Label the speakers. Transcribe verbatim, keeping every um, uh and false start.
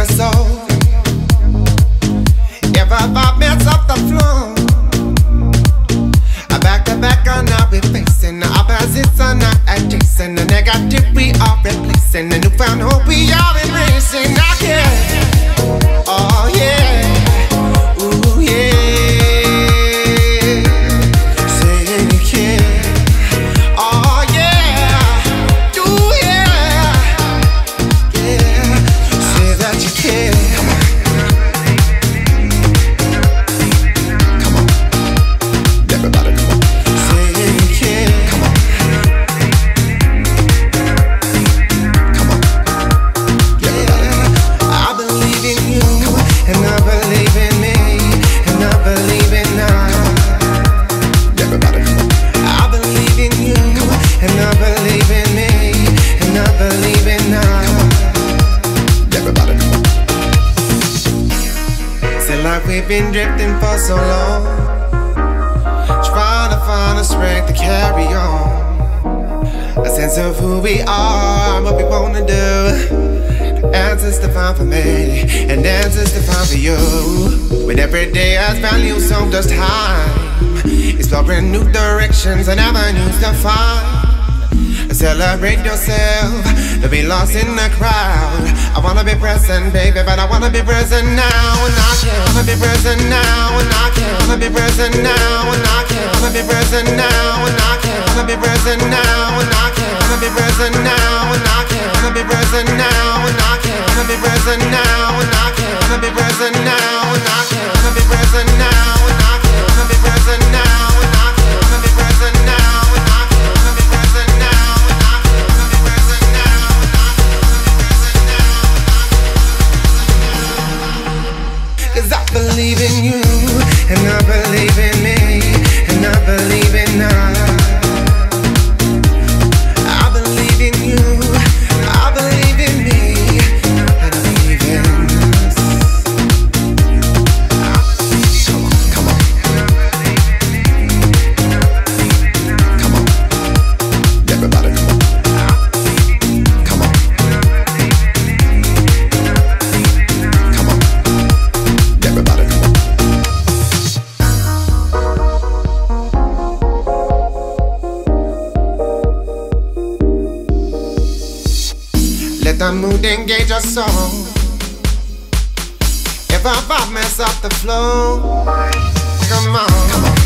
Speaker 1: soul. If I vibe mess up the flow, I back to back are now we facing. The opposites are not adjacent. The negative we are replacing. The newfound hope we are embracing. I care. Oh yeah. Ooh yeah. We've been drifting for so long, trying to find the strength to carry on. A sense of who we are, what we wanna do. Answers to find for me, and answers to find for you. When every day has value, so does time. Exploring new directions and avenues to find. Celebrate yourself, to be lost in the crowd. I wanna be present, baby, but I wanna be present now and I can. Wanna be present now and I can. Wanna be present now and I can. Wanna be present now and I can. Wanna be present now and I can. Wanna be present now and I can. Wanna be present now and I can. Wanna be present now and I can. Wanna be present now and I can. Wanna be present now and I can. Wanna be present now and I can. Wanna be present now and I can. Wanna be present now. Cause I believe in you, and I believe in me, and I believe in us. I believe in you, I believe in me, and I believe in us. Come on, come on. Come on. Everybody come on. Come on. Come on. Everybody come on. Let the mood engage your soul. If I vibe mess up the flow, come on, come on.